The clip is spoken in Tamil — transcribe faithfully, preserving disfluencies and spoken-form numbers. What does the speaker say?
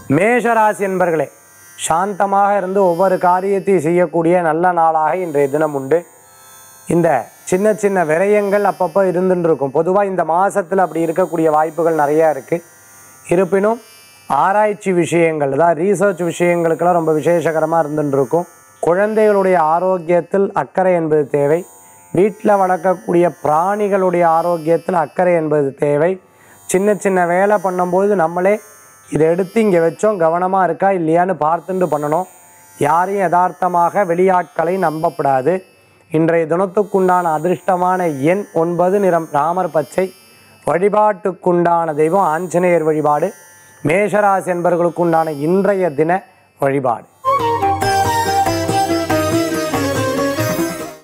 மேஷராசி என்பர்களே, சாந்தமாக இருந்து ஒவ்வொரு காரியத்தையும் செய்யக்கூடிய நல்ல நாளாக இன்றைய தினம் உண்டு. இந்த சின்ன சின்ன விரயங்கள் அப்பப்போ இருந்துட்டு இருக்கும். பொதுவாக இந்த மாதத்தில் அப்படி இருக்கக்கூடிய வாய்ப்புகள் நிறையா இருக்குது. இருப்பினும் ஆராய்ச்சி விஷயங்கள், அதாவது ரீசர்ச் விஷயங்களுக்கெல்லாம் ரொம்ப விசேஷகரமாக இருந்துட்டு இருக்கும். குழந்தைகளுடைய ஆரோக்கியத்தில் அக்கறை என்பது தேவை. வீட்டில் வளர்க்கக்கூடிய பிராணிகளுடைய ஆரோக்கியத்தில் அக்கறை என்பது தேவை. சின்ன சின்ன வேலை பண்ணும்போது நம்மளே இதை எடுத்து இங்கே வச்சோம், கவனமாக இருக்கா இல்லையான்னு பார்த்துட்டு பண்ணணும். யாரையும் யதார்த்தமாக வெளியாட்களை நம்பப்படாது. இன்றைய தினத்துக்குண்டான அதிர்ஷ்டமான எண் ஒன்பது, நிறம் ராமர் பச்சை. வழிபாட்டுக்குண்டான தெய்வம் ஆஞ்சநேயர் வழிபாடு. மேஷராசி என்பவர்களுக்குண்டான இன்றைய தின வழிபாடு.